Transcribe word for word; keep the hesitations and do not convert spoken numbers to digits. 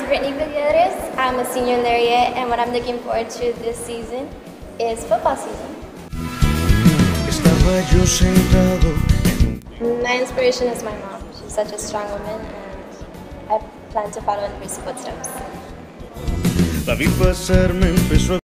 Brittany Gutierrez. I'm a senior in Lariette, and what I'm looking forward to this season is football season. My inspiration is my mom. She's such a strong woman, and I plan to follow in her footsteps.